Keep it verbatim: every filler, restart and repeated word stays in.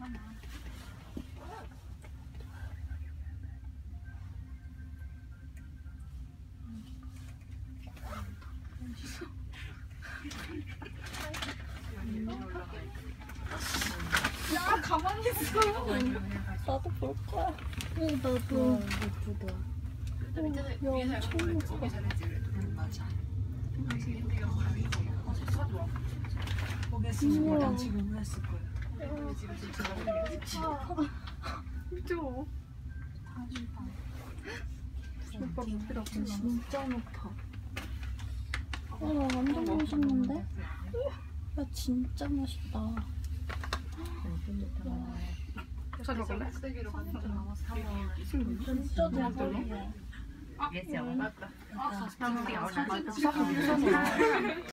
야, 가만히 있어. 나도 볼 거야. 오, 나도. 예쁘다. 오, 야, 엄청 예쁘다. 맞아. 거기에 난 지금 했을 거야. 그죠? 오빠 높이다 진짜 높아. 와, 완전 멋있는데? 야, 진짜 멋있다. 찾아볼래? 진짜 대박이야. 맞다. 아,